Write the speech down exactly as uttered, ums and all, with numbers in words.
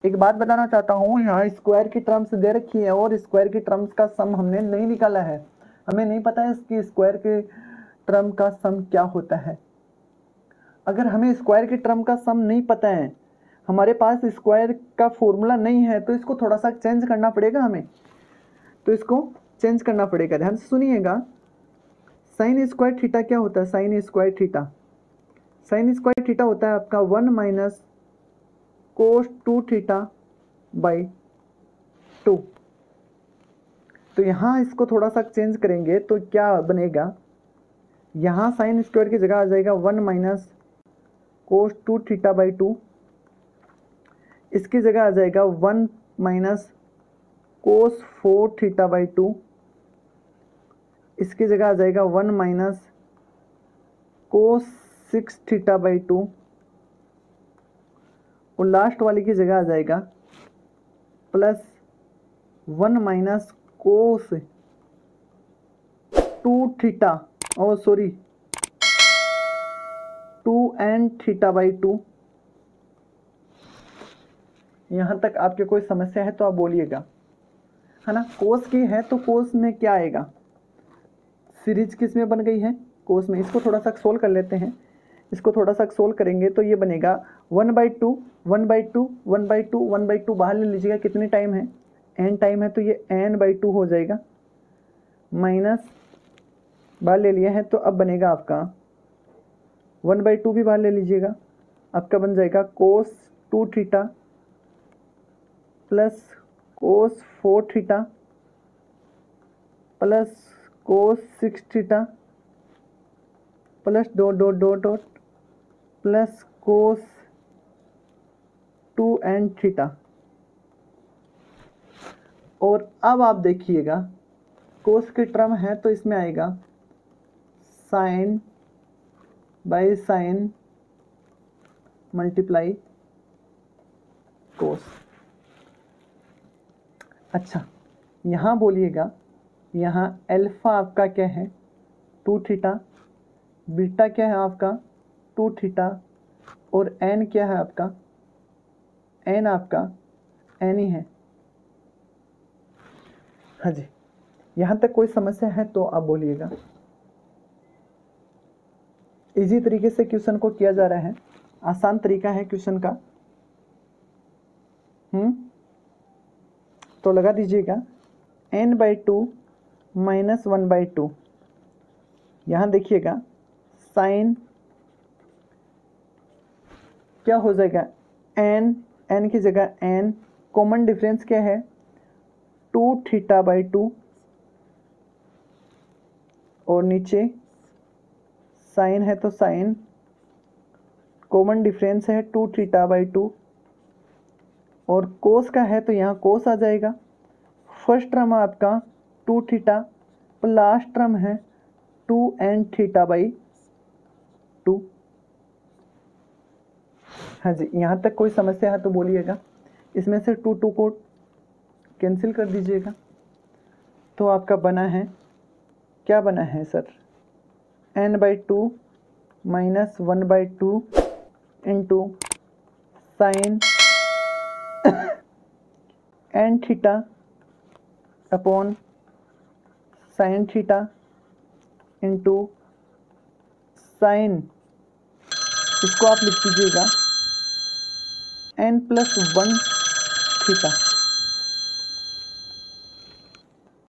एक बात बताना चाहता हूँ, यहाँ स्क्वायर की टर्म्स दे रखी है और स्क्वायर की टर्म्स का सम हमने नहीं निकाला है, हमें नहीं पता है इसकी स्क्वायर के टर्म का सम क्या होता है। अगर हमें स्क्वायर के टर्म का सम नहीं पता है, हमारे पास स्क्वायर का फॉर्मूला नहीं है, तो इसको थोड़ा सा चेंज करना पड़ेगा हमें, तो इसको चेंज करना पड़ेगा। ध्यान से सुनिएगा, साइन स्क्वायर थीटा क्या होता है? Sine square theta sine square theta होता है आपका one minus cos two theta by two. तो यहाँ इसको थोड़ा सा चेंज करेंगे तो क्या बनेगा, यहाँ साइन स्क्वायर की जगह आ जाएगा one minus cos two theta by two, इसकी जगह आ जाएगा one minus cos four theta by two, इसकी जगह आ जाएगा one minus cos six theta by two, और लास्ट वाली की जगह आ जाएगा plus one minus cos two theta और sorry two n theta by two. यहाँ तक आपके कोई समस्या है तो आप बोलिएगा, है ना। कोस की है तो कोस में क्या आएगा, सीरीज किस में बन गई है, कोस में। इसको थोड़ा सा सोल्व कर लेते हैं, इसको थोड़ा सा सोल्व करेंगे तो ये बनेगा one by two one by two one by two one by two बाहर ले लीजिएगा, कितने टाइम है, एन टाइम है, तो ये एन बाई टू हो जाएगा, माइनस बाहर ले लिया है तो अब बनेगा आपका वन बाई टू भी बाहर ले लीजिएगा, आपका बन जाएगा cos two theta plus cos four theta plus cos six theta plus dot dot dot dot plus cos two n theta. और अब आप देखिएगा कोस की टर्म है तो इसमें आएगा sine by sine multiply cos. अच्छा, यहाँ बोलिएगा, यहाँ अल्फा आपका क्या है, टू थीटा, बीटा क्या है आपका टू थीटा, और एन क्या है आपका, एन आपका एन ही है। हाँ जी, यहाँ तक कोई समस्या है तो आप बोलिएगा। इजी तरीके से क्वेश्चन को किया जा रहा है, आसान तरीका है क्वेश्चन का। हम्म तो लगा दीजिएगा n by two minus one by two. यहाँ देखिएगा साइन क्या हो जाएगा, एन, एन की जगह एन, कॉमन डिफरेंस क्या है, टू थीटा बाई टू, और नीचे साइन है तो साइन, कॉमन डिफरेंस है टू थीटा बाई टू, और कोस का है तो यहाँ कोस आ जाएगा। फर्स्ट टर्म आपका टू थीटा, लास्ट टर्म है two n theta by two. हाँ जी, यहाँ तक कोई समस्या है तो बोलिएगा। इसमें से टू टू को कैंसिल कर दीजिएगा तो आपका बना है, क्या बना है sir, n by two minus one by two into sine n theta upon sine theta into sine, इसको आप लिख दीजिएगा एन प्लस वन थीटा।